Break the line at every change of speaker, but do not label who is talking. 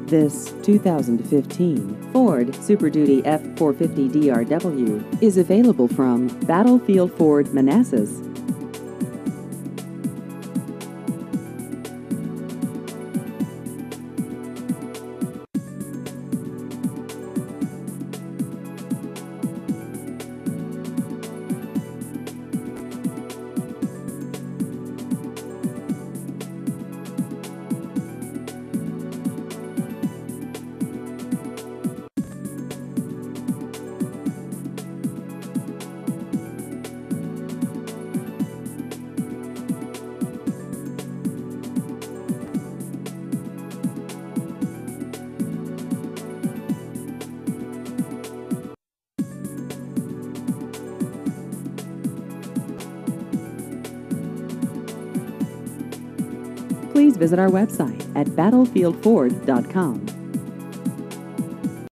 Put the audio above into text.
This 2015 Ford Super Duty F450 DRW is available from Battlefield Ford Manassas. Please visit our website at battlefieldford.com.